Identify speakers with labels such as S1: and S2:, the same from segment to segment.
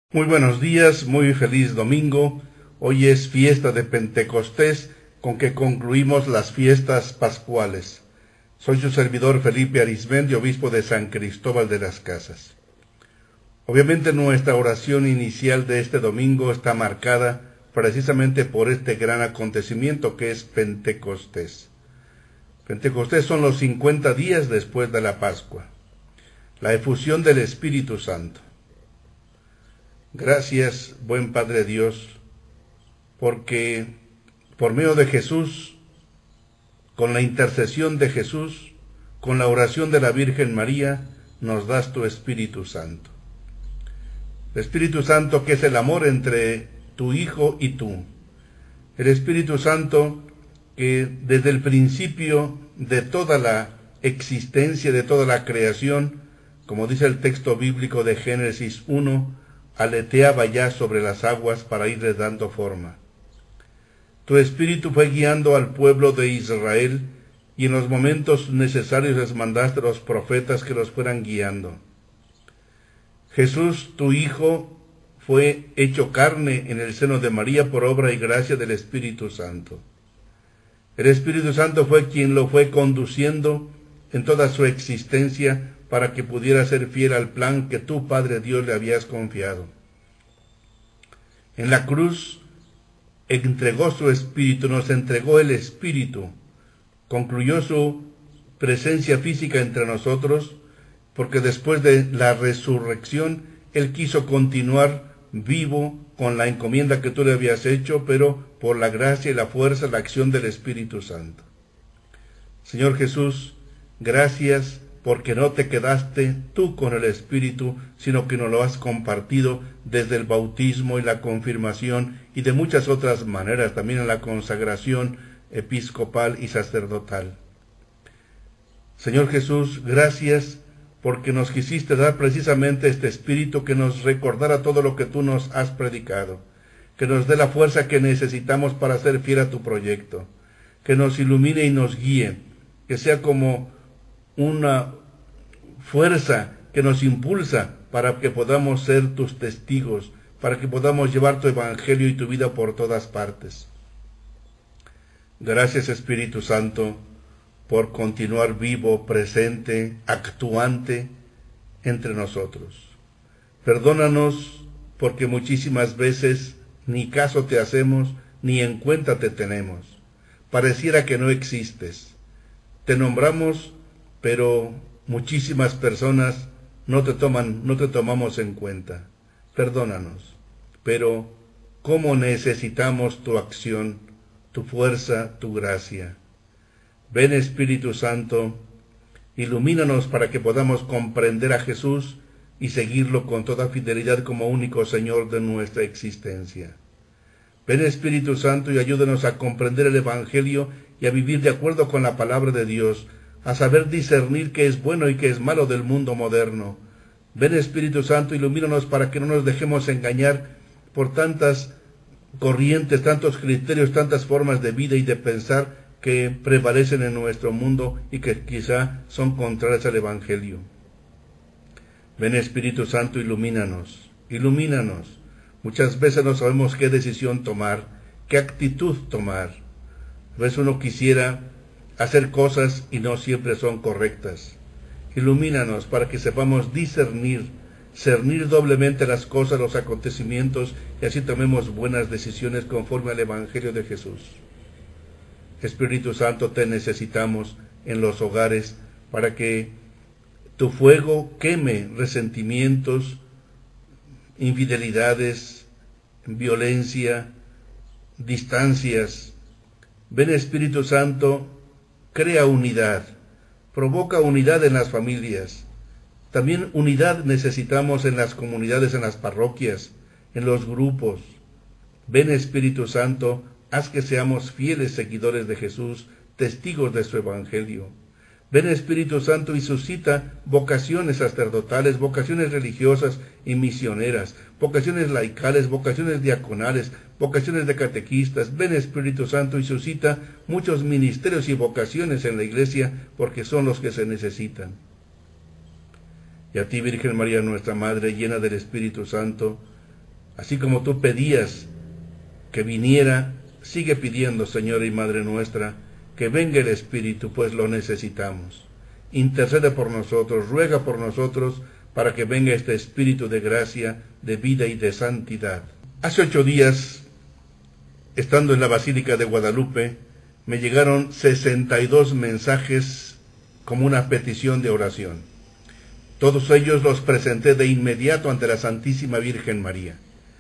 S1: Muy buenos días, muy feliz domingo. Hoy es fiesta de Pentecostés, con que concluimos las fiestas pascuales. Soy su servidor Felipe Arizmendi, obispo de San Cristóbal de las Casas. Obviamente nuestra oración inicial de este domingo está marcada precisamente por este gran acontecimiento que es Pentecostés. Pentecostés son los 50 días después de la Pascua, la efusión del Espíritu Santo. Gracias, buen Padre Dios, porque por medio de Jesús, con la intercesión de Jesús, con la oración de la Virgen María, nos das tu Espíritu Santo. El Espíritu Santo que es el amor entre tu Hijo y tú. El Espíritu Santo que desde el principio de toda la existencia, de toda la creación, como dice el texto bíblico de Génesis 1, aleteaba ya sobre las aguas para irles dando forma. Tu Espíritu fue guiando al pueblo de Israel y en los momentos necesarios les mandaste a los profetas que los fueran guiando. Jesús, tu Hijo, fue hecho carne en el seno de María por obra y gracia del Espíritu Santo. El Espíritu Santo fue quien lo fue conduciendo en toda su existencia para que pudiera ser fiel al plan que tú, Padre Dios, le habías confiado. En la cruz entregó su Espíritu, nos entregó el Espíritu, concluyó su presencia física entre nosotros, porque después de la resurrección, Él quiso continuar vivo con la encomienda que tú le habías hecho, pero por la gracia y la fuerza, la acción del Espíritu Santo. Señor Jesús, gracias porque no te quedaste tú con el Espíritu, sino que nos lo has compartido desde el bautismo y la confirmación y de muchas otras maneras, también en la consagración episcopal y sacerdotal. Señor Jesús, gracias porque nos quisiste dar precisamente este Espíritu que nos recordara todo lo que tú nos has predicado, que nos dé la fuerza que necesitamos para ser fiel a tu proyecto, que nos ilumine y nos guíe, que sea como una fuerza que nos impulsa para que podamos ser tus testigos, para que podamos llevar tu evangelio y tu vida por todas partes. Gracias, Espíritu Santo, por continuar vivo, presente, actuante entre nosotros. Perdónanos porque muchísimas veces ni caso te hacemos, ni en cuenta te tenemos. Pareciera que no existes. Te nombramos, pero muchísimas personas no te tomamos en cuenta. Perdónanos, pero cómo necesitamos tu acción, tu fuerza, tu gracia. Ven, Espíritu Santo, ilumínanos para que podamos comprender a Jesús y seguirlo con toda fidelidad como único Señor de nuestra existencia. Ven, Espíritu Santo, y ayúdanos a comprender el Evangelio y a vivir de acuerdo con la palabra de Dios, a saber discernir qué es bueno y qué es malo del mundo moderno. Ven, Espíritu Santo, ilumínanos para que no nos dejemos engañar por tantas corrientes, tantos criterios, tantas formas de vida y de pensar que prevalecen en nuestro mundo y que quizá son contrarias al Evangelio. Ven, Espíritu Santo, ilumínanos, ilumínanos. Muchas veces no sabemos qué decisión tomar, qué actitud tomar. A veces uno quisiera hacer cosas y no siempre son correctas. Ilumínanos para que sepamos discernir doblemente las cosas, los acontecimientos, y así tomemos buenas decisiones conforme al Evangelio de Jesús. Espíritu Santo, te necesitamos en los hogares para que tu fuego queme resentimientos, infidelidades, violencia, distancias. Ven, Espíritu Santo, crea unidad, provoca unidad en las familias. También unidad necesitamos en las comunidades, en las parroquias, en los grupos. Ven, Espíritu Santo, haz que seamos fieles seguidores de Jesús, testigos de su Evangelio. Ven, Espíritu Santo, y suscita vocaciones sacerdotales, vocaciones religiosas y misioneras, vocaciones laicales, vocaciones diaconales, vocaciones de catequistas. Ven, Espíritu Santo, y suscita muchos ministerios y vocaciones en la Iglesia, porque son los que se necesitan. Y a ti, Virgen María, nuestra Madre, llena del Espíritu Santo, Así como tú pedías que viniera, sigue pidiendo, Señora y Madre nuestra, que venga el Espíritu, pues lo necesitamos. Intercede por nosotros, ruega por nosotros, para que venga este Espíritu de gracia, de vida y de santidad. Hace 8 días, estando en la Basílica de Guadalupe, me llegaron 62 mensajes como una petición de oración. Todos ellos los presenté de inmediato ante la Santísima Virgen María.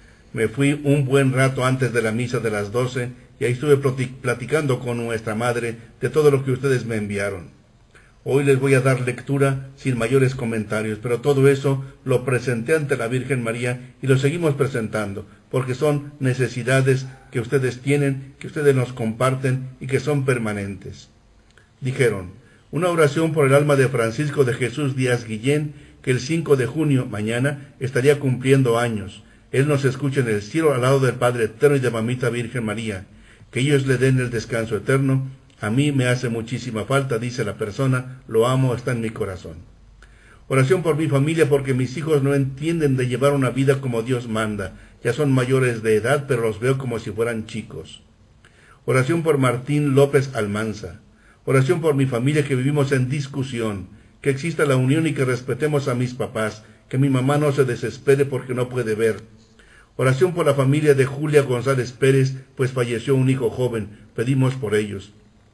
S1: Me fui un buen rato antes de la misa de las 12 y ahí estuve platicando con nuestra Madre de todo lo que ustedes me enviaron. Hoy les voy a dar lectura sin mayores comentarios, pero todo eso lo presenté ante la Virgen María y lo seguimos presentando, porque son necesidades que ustedes tienen, que ustedes nos comparten y que son permanentes. Dijeron, una oración por el alma de Francisco de Jesús Díaz Guillén, que el 5 de junio, mañana, estaría cumpliendo años. Él nos escucha en el cielo al lado del Padre Eterno y de Mamita Virgen María. Que ellos le den el descanso eterno. A mí me hace muchísima falta, dice la persona, lo amo, está en mi corazón. Oración por mi familia, porque mis hijos no entienden de llevar una vida como Dios manda. Ya son mayores de edad, pero los veo como si fueran chicos. Oración por Martín López Almanza. Oración por mi familia, que vivimos en discusión, que exista la unión y que respetemos a mis papás, que mi mamá no se desespere porque no puede ver. Oración por la familia de Julia González Pérez, pues falleció un hijo joven, pedimos por ellos.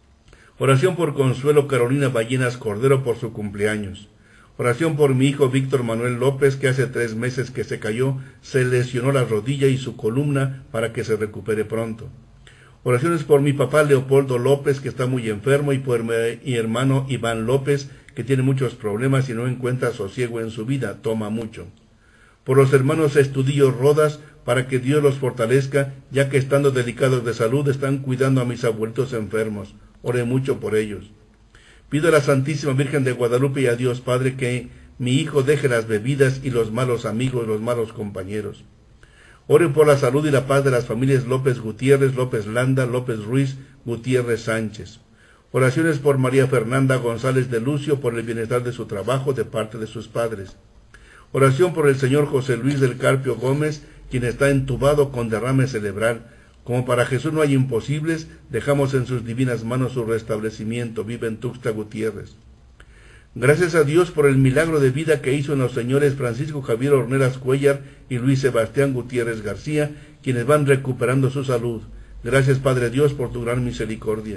S1: Oración por Consuelo Carolina Ballenas Cordero por su cumpleaños. Oración por mi hijo Víctor Manuel López, que hace 3 meses que se cayó, se lesionó la rodilla y su columna, para que se recupere pronto. Oraciones por mi papá Leopoldo López, que está muy enfermo, y por mi hermano Iván López, que tiene muchos problemas y no encuentra sosiego en su vida, toma mucho. Por los hermanos Estudillo Rodas, para que Dios los fortalezca, ya que estando delicados de salud están cuidando a mis abuelitos enfermos. Ore mucho por ellos. Pido a la Santísima Virgen de Guadalupe y a Dios Padre que mi hijo deje las bebidas y los malos amigos, los malos compañeros. Ore por la salud y la paz de las familias López Gutiérrez, López Landa, López Ruiz, Gutiérrez Sánchez. Oraciones por María Fernanda González de Lucio, por el bienestar de su trabajo de parte de sus padres. Oración por el señor José Luis del Carpio Gómez, quien está entubado con derrame cerebral. Como para Jesús no hay imposibles, dejamos en sus divinas manos su restablecimiento. Vive en Tuxtla Gutiérrez. Gracias a Dios por el milagro de vida que hizo en los señores Francisco Javier Horneras Cuellar y Luis Sebastián Gutiérrez García, quienes van recuperando su salud. Gracias, Padre Dios, por tu gran misericordia.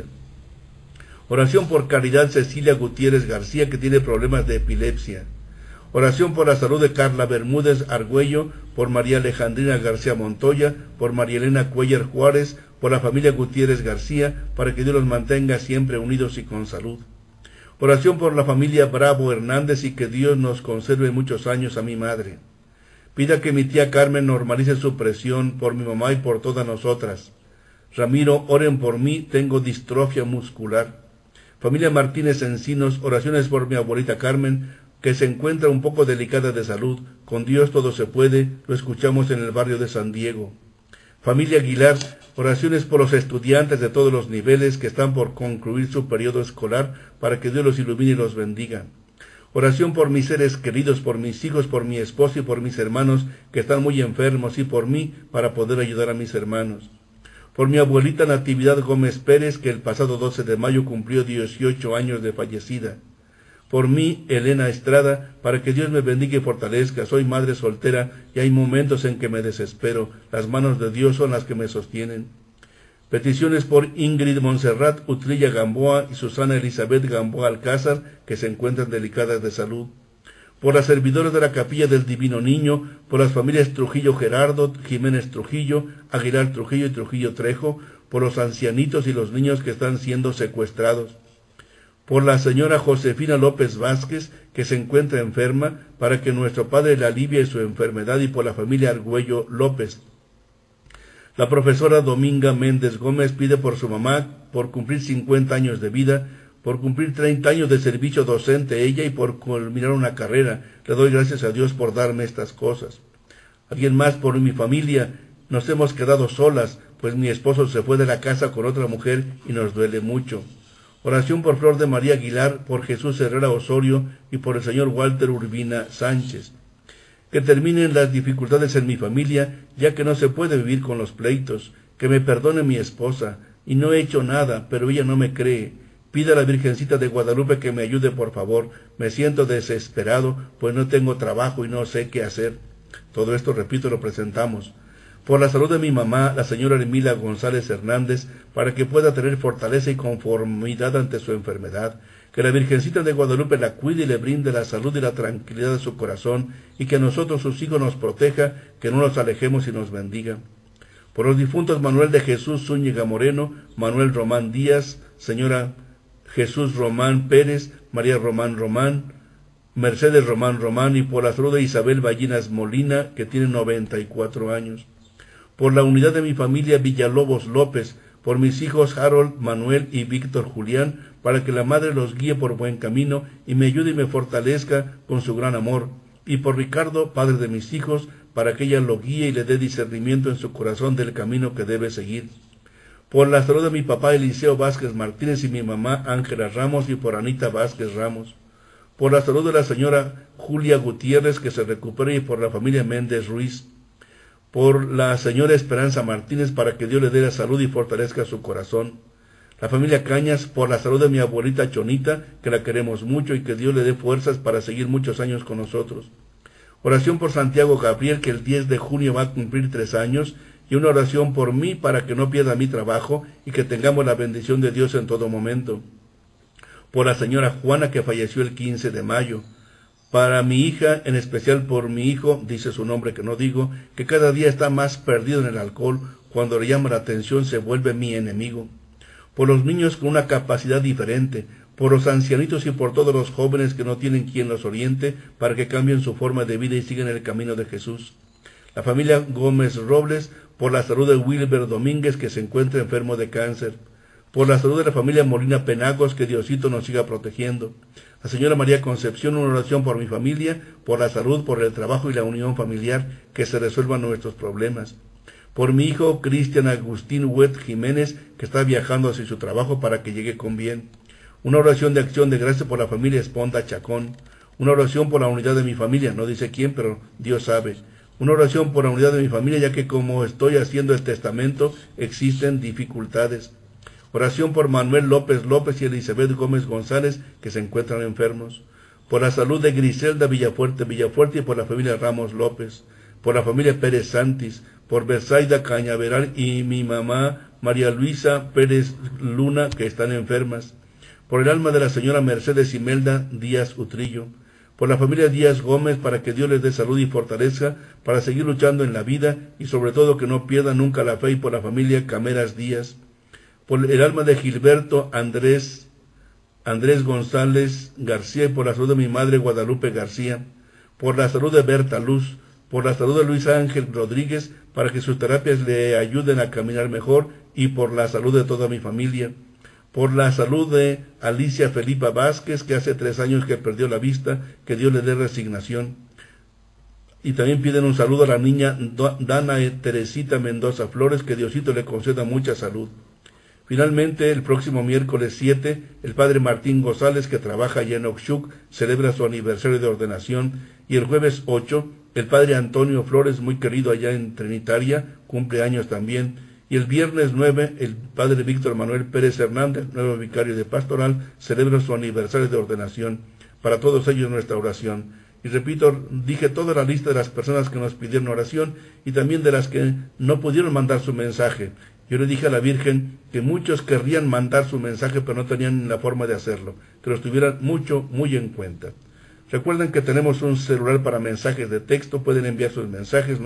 S1: Oración por Caridad Cecilia Gutiérrez García, que tiene problemas de epilepsia. Oración por la salud de Carla Bermúdez Argüello, por María Alejandrina García Montoya, por María Elena Cuellar Juárez, por la familia Gutiérrez García, para que Dios los mantenga siempre unidos y con salud. Oración por la familia Bravo Hernández y que Dios nos conserve muchos años a mi madre. Pida que mi tía Carmen normalice su presión por mi mamá y por todas nosotras. Ramiro, oren por mí, tengo distrofia muscular. Familia Martínez Encinos, oraciones por mi abuelita Carmen, que se encuentra un poco delicada de salud. Con Dios todo se puede, lo escuchamos en el barrio de San Diego. Familia Aguilar, oraciones por los estudiantes de todos los niveles que están por concluir su periodo escolar, para que Dios los ilumine y los bendiga. Oración por mis seres queridos, por mis hijos, por mi esposo y por mis hermanos que están muy enfermos, y por mí, para poder ayudar a mis hermanos. Por mi abuelita Natividad Gómez Pérez, que el pasado 12 de mayo cumplió 18 años de fallecida. Por mí, Elena Estrada, para que Dios me bendiga y fortalezca. Soy madre soltera y hay momentos en que me desespero. Las manos de Dios son las que me sostienen. Peticiones por Ingrid Montserrat Utrilla Gamboa y Susana Elizabeth Gamboa Alcázar, que se encuentran delicadas de salud. Por las servidoras de la Capilla del Divino Niño, por las familias Trujillo Gerardo, Jiménez Trujillo, Aguilar Trujillo y Trujillo Trejo, por los ancianitos y los niños que están siendo secuestrados. Por la señora Josefina López Vázquez, que se encuentra enferma, para que nuestro Padre le alivie su enfermedad, y por la familia Argüello López. La profesora Dominga Méndez Gómez pide por su mamá, por cumplir 50 años de vida, por cumplir 30 años de servicio docente ella y por culminar una carrera. Le doy gracias a Dios por darme estas cosas. Alguien más por mi familia. Nos hemos quedado solas, pues mi esposo se fue de la casa con otra mujer y nos duele mucho. Oración por Flor de María Aguilar, por Jesús Herrera Osorio y por el señor Walter Urbina Sánchez. que terminen las dificultades en mi familia, ya que no se puede vivir con los pleitos, que me perdone mi esposa, y no he hecho nada, pero ella no me cree. Pida a la Virgencita de Guadalupe que me ayude, por favor. Me siento desesperado, pues no tengo trabajo y no sé qué hacer. Todo esto, repito, lo presentamos. Por la salud de mi mamá, la señora Emila González Hernández, para que pueda tener fortaleza y conformidad ante su enfermedad. Que la Virgencita de Guadalupe la cuide y le brinde la salud y la tranquilidad de su corazón, y que a nosotros, sus hijos, nos proteja, que no nos alejemos y nos bendiga. Por los difuntos Manuel de Jesús Zúñiga Moreno, Manuel Román Díaz, señora Jesús Román Pérez, María Román Román, Mercedes Román Román, y por la salud de Isabel Ballinas Molina, que tiene 94 años. Por la unidad de mi familia Villalobos López, por mis hijos Harold, Manuel y Víctor Julián, para que la Madre los guíe por buen camino y me ayude y me fortalezca con su gran amor. Y por Ricardo, padre de mis hijos, para que ella lo guíe y le dé discernimiento en su corazón del camino que debe seguir. Por la salud de mi papá Eliseo Vázquez Martínez y mi mamá Ángela Ramos, y por Anita Vázquez Ramos. Por la salud de la señora Julia Gutiérrez, que se recupere, y por la familia Méndez Ruiz. Por la señora Esperanza Martínez, para que Dios le dé la salud y fortalezca su corazón. La familia Cañas, por la salud de mi abuelita Chonita, que la queremos mucho y que Dios le dé fuerzas para seguir muchos años con nosotros. Oración por Santiago Gabriel, que el 10 de junio va a cumplir 3 años, y una oración por mí para que no pierda mi trabajo y que tengamos la bendición de Dios en todo momento. Por la señora Juana, que falleció el 15 de mayo. Para mi hija, en especial por mi hijo, dice su nombre que no digo, que cada día está más perdido en el alcohol, cuando le llama la atención se vuelve mi enemigo. Por los niños con una capacidad diferente, por los ancianitos y por todos los jóvenes que no tienen quien los oriente para que cambien su forma de vida y sigan el camino de Jesús. La familia Gómez Robles, por la salud de Wilber Domínguez, que se encuentra enfermo de cáncer. Por la salud de la familia Molina Penagos, que Diosito nos siga protegiendo. La señora María Concepción, una oración por mi familia, por la salud, por el trabajo y la unión familiar, que se resuelvan nuestros problemas. Por mi hijo Cristian Agustín Huet Jiménez, que está viajando hacia su trabajo para que llegue con bien. Una oración de acción de gracia por la familia Esponda Chacón. Una oración por la unidad de mi familia, no dice quién, pero Dios sabe. Una oración por la unidad de mi familia, ya que como estoy haciendo el testamento, existen dificultades. Oración por Manuel López López y Elizabeth Gómez González, que se encuentran enfermos. Por la salud de Griselda Villafuerte y por la familia Ramos López. Por la familia Pérez Santis. Por Bersaida Cañaveral y mi mamá María Luisa Pérez Luna, que están enfermas. Por el alma de la señora Mercedes Imelda Díaz Utrillo. Por la familia Díaz Gómez, para que Dios les dé salud y fortaleza para seguir luchando en la vida y sobre todo que no pierdan nunca la fe, y por la familia Cameras Díaz. Por el alma de Gilberto Andrés González García y por la salud de mi madre Guadalupe García. Por la salud de Berta Luz. Por la salud de Luis Ángel Rodríguez, para que sus terapias le ayuden a caminar mejor, y por la salud de toda mi familia. Por la salud de Alicia Felipa Vázquez, que hace 3 años que perdió la vista, que Dios le dé resignación. Y también piden un saludo a la niña Dana Teresita Mendoza Flores, que Diosito le conceda mucha salud. Finalmente, el próximo miércoles 7, el padre Martín González, que trabaja allá en Oxchuc, celebra su aniversario de ordenación, y el jueves 8, el padre Antonio Flores, muy querido allá en Trinitaria, cumple años también, y el viernes 9, el padre Víctor Manuel Pérez Hernández, nuevo vicario de pastoral, celebra su aniversario de ordenación. Para todos ellos nuestra oración. Y repito, dije toda la lista de las personas que nos pidieron oración y también de las que no pudieron mandar su mensaje. Yo le dije a la Virgen que muchos querrían mandar su mensaje, pero no tenían la forma de hacerlo, que los tuvieran muy en cuenta. Recuerden que tenemos un celular para mensajes de texto, pueden enviar sus mensajes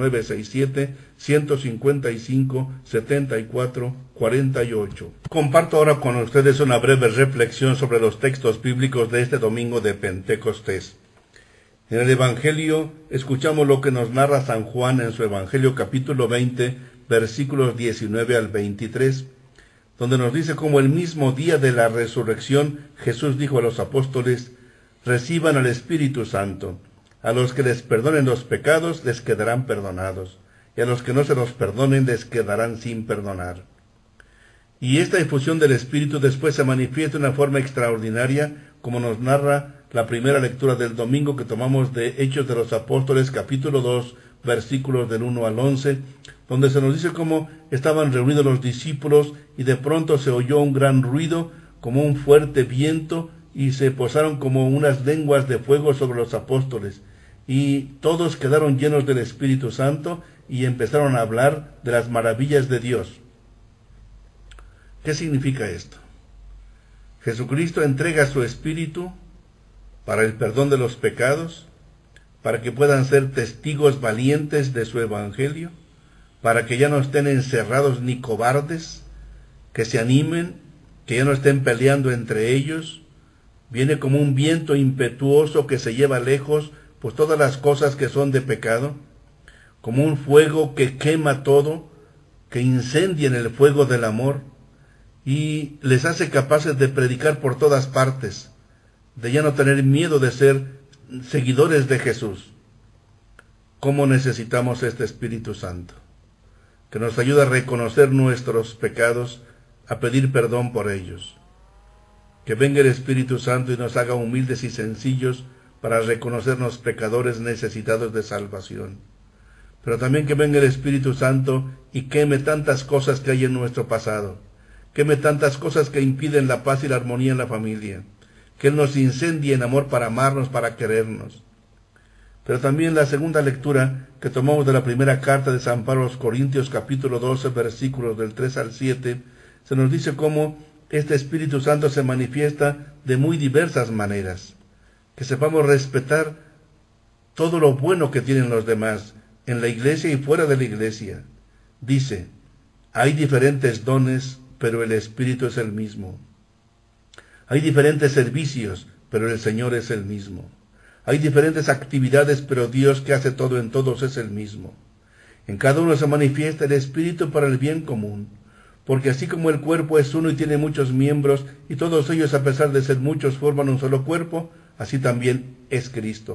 S1: 967-155-7448. Comparto ahora con ustedes una breve reflexión sobre los textos bíblicos de este domingo de Pentecostés. En el Evangelio escuchamos lo que nos narra San Juan en su Evangelio capítulo 20, versículos 19 al 23, donde nos dice cómo el mismo día de la resurrección Jesús dijo a los apóstoles: reciban al Espíritu Santo. A los que les perdonen los pecados les quedarán perdonados, y a los que no se los perdonen les quedarán sin perdonar. Y esta infusión del Espíritu después se manifiesta de una forma extraordinaria, como nos narra la primera lectura del domingo que tomamos de Hechos de los Apóstoles, capítulo 2, versículos del 1 al 11, donde se nos dice cómo estaban reunidos los discípulos y de pronto se oyó un gran ruido, como un fuerte viento, y se posaron como unas lenguas de fuego sobre los apóstoles. Y todos quedaron llenos del Espíritu Santo y empezaron a hablar de las maravillas de Dios. ¿Qué significa esto? Jesucristo entrega su Espíritu para el perdón de los pecados, para que puedan ser testigos valientes de su Evangelio, para que ya no estén encerrados ni cobardes, que se animen, que ya no estén peleando entre ellos. Viene como un viento impetuoso que se lleva lejos pues todas las cosas que son de pecado, como un fuego que quema todo, que incendia en el fuego del amor, y les hace capaces de predicar por todas partes, de ya no tener miedo de ser seguidores de Jesús. ¿Cómo necesitamos este Espíritu Santo? Que nos ayude a reconocer nuestros pecados, a pedir perdón por ellos. Que venga el Espíritu Santo y nos haga humildes y sencillos para reconocernos pecadores necesitados de salvación. Pero también que venga el Espíritu Santo y queme tantas cosas que hay en nuestro pasado, queme tantas cosas que impiden la paz y la armonía en la familia, que Él nos incendie en amor para amarnos, para querernos. Pero también la segunda lectura que tomamos de la primera carta de San Pablo a los Corintios, capítulo 12, versículos del 3 al 7, se nos dice cómo este Espíritu Santo se manifiesta de muy diversas maneras. Que sepamos respetar todo lo bueno que tienen los demás, en la iglesia y fuera de la iglesia. Dice, hay diferentes dones, pero el Espíritu es el mismo. Hay diferentes servicios, pero el Señor es el mismo. Hay diferentes actividades, pero Dios que hace todo en todos es el mismo. En cada uno se manifiesta el Espíritu para el bien común, porque así como el cuerpo es uno y tiene muchos miembros, y todos ellos a pesar de ser muchos forman un solo cuerpo, así también es Cristo.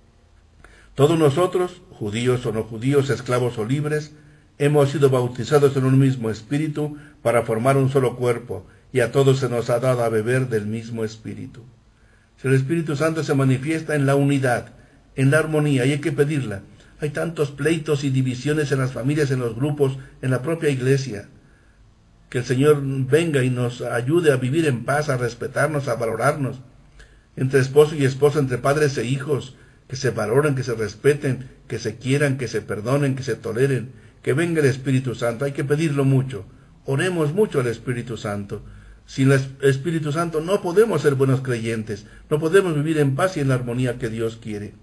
S1: Todos nosotros, judíos o no judíos, esclavos o libres, hemos sido bautizados en un mismo espíritu para formar un solo cuerpo, y a todos se nos ha dado a beber del mismo espíritu. Si el Espíritu Santo se manifiesta en la unidad, en la armonía, y hay que pedirla. Hay tantos pleitos y divisiones en las familias, en los grupos, en la propia iglesia. Que el Señor venga y nos ayude a vivir en paz, a respetarnos, a valorarnos. Entre esposo y esposa, entre padres e hijos, que se valoren, que se respeten, que se quieran, que se perdonen, que se toleren, que venga el Espíritu Santo. Hay que pedirlo mucho. Oremos mucho al Espíritu Santo. Sin el Espíritu Santo no podemos ser buenos creyentes, no podemos vivir en paz y en la armonía que Dios quiere.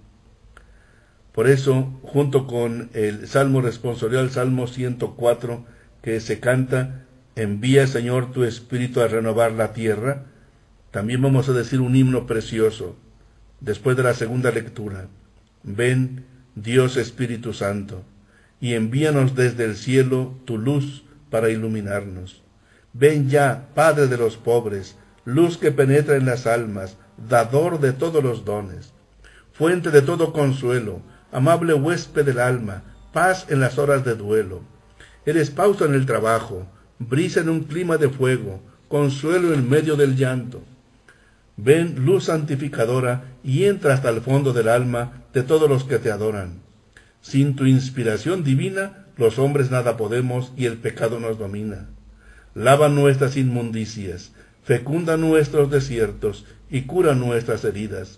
S1: Por eso, junto con el Salmo responsorial, el Salmo 104, que se canta, envía, Señor, tu Espíritu a renovar la tierra, también vamos a decir un himno precioso, después de la segunda lectura. Ven, Dios Espíritu Santo, y envíanos desde el cielo tu luz para iluminarnos. Ven ya, Padre de los pobres, luz que penetra en las almas, dador de todos los dones, fuente de todo consuelo, amable huésped del alma, paz en las horas de duelo. Eres pausa en el trabajo, brisa en un clima de fuego, consuelo en medio del llanto. Ven, luz santificadora, y entra hasta el fondo del alma de todos los que te adoran. Sin tu inspiración divina, los hombres nada podemos y el pecado nos domina. Lava nuestras inmundicias, fecunda nuestros desiertos y cura nuestras heridas.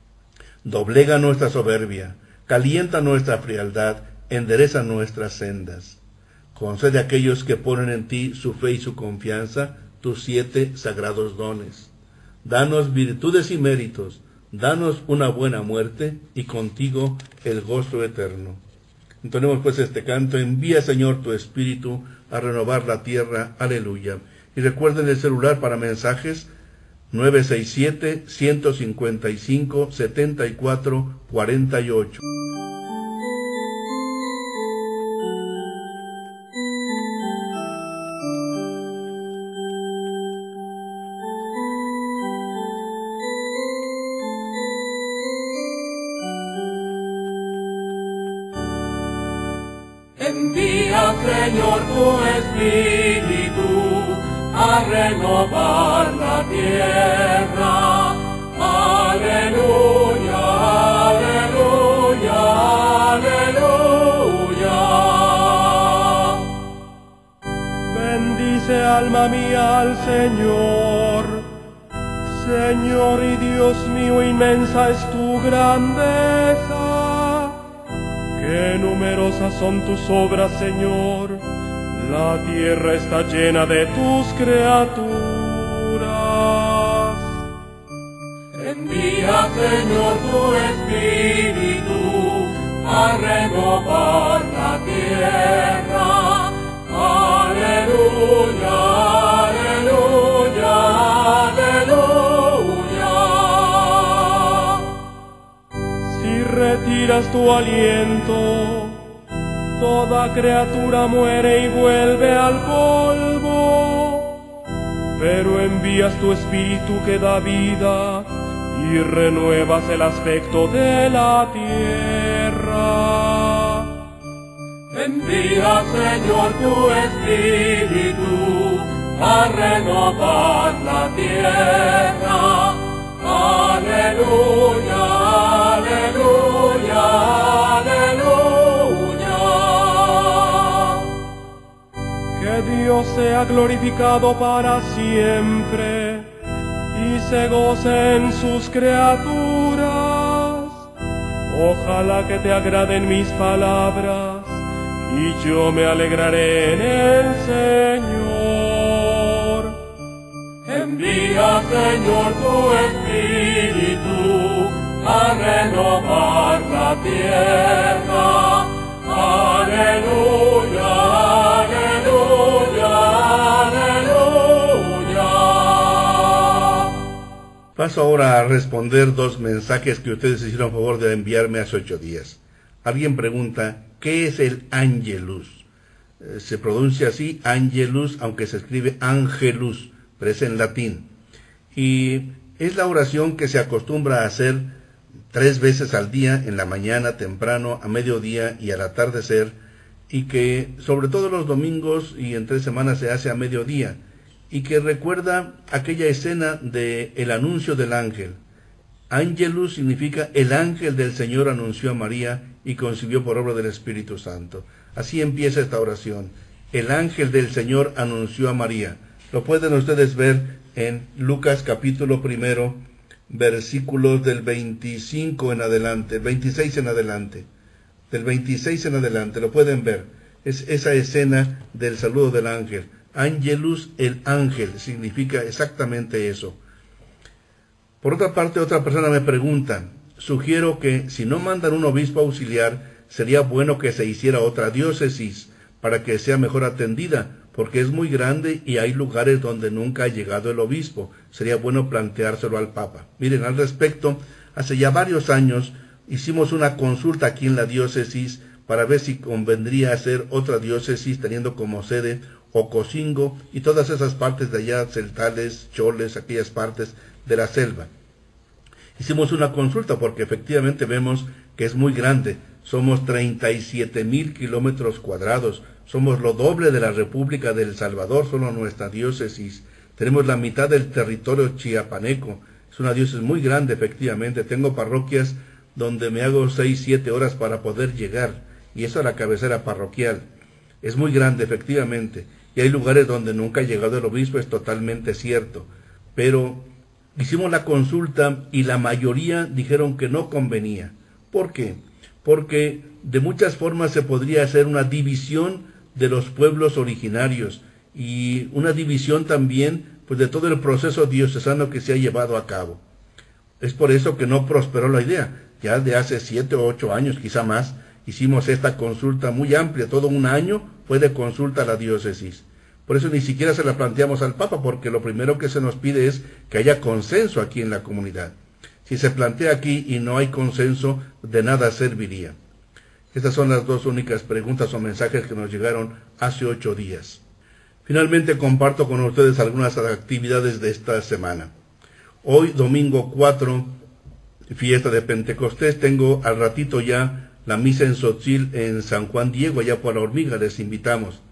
S1: Doblega nuestra soberbia, calienta nuestra frialdad, endereza nuestras sendas. Concede a aquellos que ponen en ti su fe y su confianza tus 7 sagrados dones. Danos virtudes y méritos, danos una buena muerte y contigo el gozo eterno. Entonemos pues este canto, envía Señor tu Espíritu a renovar la tierra, aleluya. Y recuerden el celular para mensajes 967-155-7448.
S2: Envía, Señor, tu Espíritu a renovar la tierra, Aleluya, aleluya, aleluya.
S3: Bendice alma mía al Señor. Señor y Dios mío, inmensa es tu grandeza. Qué numerosas son tus obras, Señor. La tierra está llena de tus criaturas.
S2: Envía, Señor, tu Espíritu a renovar la tierra. Aleluya, aleluya, aleluya.
S3: Si retiras tu aliento, toda criatura muere y vuelve al polvo. Pero envías tu Espíritu que da vida y renuevas el aspecto de la tierra.
S2: Envía, Señor, tu Espíritu a renovar la tierra. Aleluya, aleluya, aleluya.
S3: Que Dios sea glorificado para siempre y se goce en sus criaturas. Ojalá que te agraden mis palabras y yo me alegraré en el Señor.
S2: Envía, Señor, tu Espíritu a renovar la tierra. Aleluya, aleluya, aleluya.
S1: Paso ahora a responder dos mensajes que ustedes hicieron favor de enviarme hace 8 días. Alguien pregunta, ¿qué es el Angelus? Se pronuncia así, Angelus, aunque se escribe Angelus, pero es en latín. Y es la oración que se acostumbra a hacer 3 veces al día, en la mañana, temprano, a mediodía y al atardecer, y que sobre todo los domingos y en 3 semanas se hace a mediodía, y que recuerda aquella escena de el anuncio del ángel. Angelus significa el ángel del Señor anunció a María y concibió por obra del Espíritu Santo. Así empieza esta oración. El ángel del Señor anunció a María. Lo pueden ustedes ver en Lucas capítulo 1, versículos del 25 en adelante, 26 en adelante. Del 26 en adelante, lo pueden ver. Es esa escena del saludo del ángel. Angelus, el ángel, significa exactamente eso. Por otra parte, otra persona me pregunta, sugiero que si no mandan un obispo auxiliar, sería bueno que se hiciera otra diócesis para que sea mejor atendida, porque es muy grande y hay lugares donde nunca ha llegado el obispo. Sería bueno planteárselo al Papa. Miren, al respecto, hace ya varios años hicimos una consulta aquí en la diócesis para ver si convendría hacer otra diócesis teniendo como sede Ocosingo y todas esas partes de allá, celtales, choles, aquellas partes de la selva. Hicimos una consulta porque efectivamente vemos que es muy grande. Somos 37,000 kilómetros cuadrados. Somos lo doble de la República de El Salvador, solo nuestra diócesis. Tenemos la mitad del territorio chiapaneco. Es una diócesis muy grande, efectivamente. Tengo parroquias donde me hago 6-7 horas para poder llegar. Y eso a la cabecera parroquial. Es muy grande, efectivamente. Y hay lugares donde nunca ha llegado el obispo, es totalmente cierto. Pero hicimos la consulta y la mayoría dijeron que no convenía. ¿Por qué? Porque de muchas formas se podría hacer una división de los pueblos originarios y una división también pues de todo el proceso diocesano que se ha llevado a cabo. Es por eso que no prosperó la idea. Ya de hace 7 o 8 años, quizá más, hicimos esta consulta muy amplia, todo un año fue de consulta a la diócesis. Por eso ni siquiera se la planteamos al Papa, porque lo primero que se nos pide es que haya consenso aquí en la comunidad. Si se plantea aquí y no hay consenso, de nada serviría. Estas son las dos únicas preguntas o mensajes que nos llegaron hace 8 días. Finalmente comparto con ustedes algunas actividades de esta semana. Hoy, domingo 4, fiesta de Pentecostés, tengo al ratito ya la misa en Tzotzil en San Juan Diego, allá por la Hormiga, les invitamos.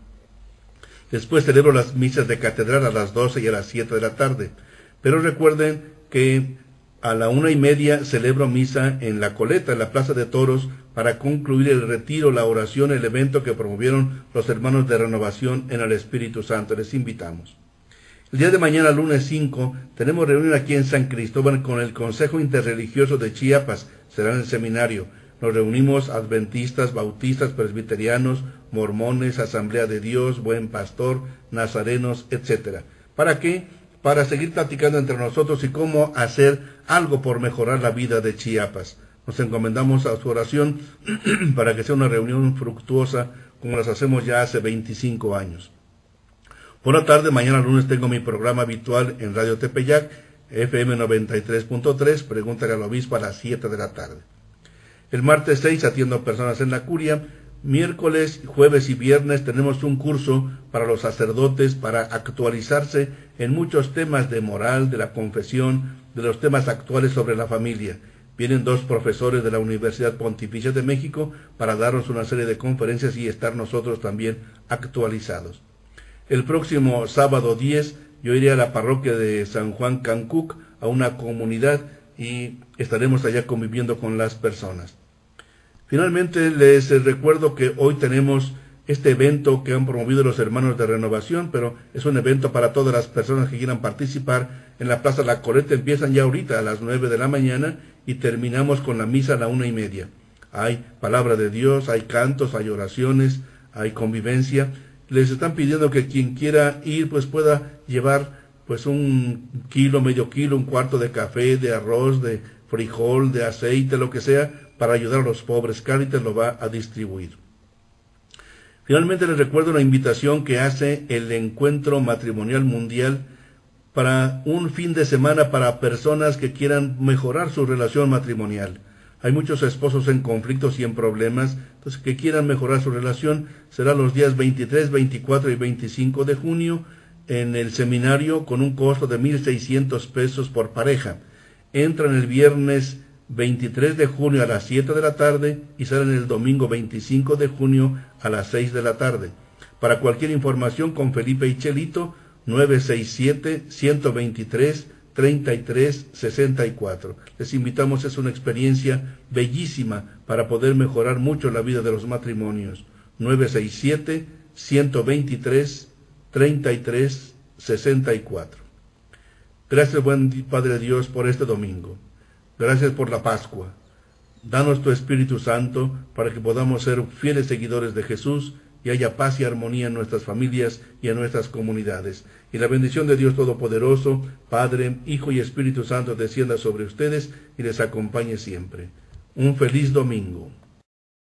S1: Después celebro las misas de catedral a las 12 y a las 7 de la tarde. Pero recuerden que A la 1:30 celebro misa en La Coleta, en la Plaza de Toros, para concluir el retiro, la oración, el evento que promovieron los hermanos de Renovación en el Espíritu Santo. Les invitamos. El día de mañana, lunes 5, tenemos reunión aquí en San Cristóbal con el Consejo Interreligioso de Chiapas. Será en el seminario. Nos reunimos adventistas, bautistas, presbiterianos, mormones, Asamblea de Dios, Buen Pastor, nazarenos, etc. ¿Para qué? Para seguir platicando entre nosotros y cómo hacer algo por mejorar la vida de Chiapas. Nos encomendamos a su oración para que sea una reunión fructuosa como las hacemos ya hace 25 años. Por la tarde, mañana lunes, tengo mi programa habitual en Radio Tepeyac, FM 93.3, pregúntale al obispo a las 7 de la tarde. El martes 6 atiendo a personas en la curia. Miércoles, jueves y viernes tenemos un curso para los sacerdotes para actualizarse en muchos temas de moral, de la confesión, de los temas actuales sobre la familia. Vienen 2 profesores de la Universidad Pontificia de México para darnos una serie de conferencias y estar nosotros también actualizados. El próximo sábado 10 yo iré a la parroquia de San Juan Cancuc, a una comunidad, y estaremos allá conviviendo con las personas. Finalmente les recuerdo que hoy tenemos este evento que han promovido los hermanos de Renovación, pero es un evento para todas las personas que quieran participar. En la Plaza La Coleta empiezan ya ahorita a las 9 de la mañana y terminamos con la misa a la 1:30. Hay palabra de Dios, hay cantos, hay oraciones, hay convivencia. Les están pidiendo que quien quiera ir pues pueda llevar pues 1 kilo, medio kilo, 1/4 de café, de arroz, de frijol, de aceite, lo que sea, para ayudar a los pobres. Cáritas lo va a distribuir. Finalmente les recuerdo la invitación que hace el Encuentro Matrimonial Mundial para un fin de semana para personas que quieran mejorar su relación matrimonial. Hay muchos esposos en conflictos y en problemas, entonces que quieran mejorar su relación. Será los días 23, 24 y 25 de junio en el seminario con un costo de 1,600 pesos por pareja. Entran el viernes 23 de junio a las 7 de la tarde y salen el domingo 25 de junio a las 6 de la tarde. Para cualquier información con Felipe y Chelito, 967-123-3364. Les invitamos, es una experiencia bellísima para poder mejorar mucho la vida de los matrimonios. 967-123-3364. Gracias, buen Padre Dios, por este domingo. Gracias por la Pascua. Danos tu Espíritu Santo para que podamos ser fieles seguidores de Jesús y haya paz y armonía en nuestras familias y en nuestras comunidades. Y la bendición de Dios Todopoderoso, Padre, Hijo y Espíritu Santo descienda sobre ustedes y les acompañe siempre. Un feliz domingo.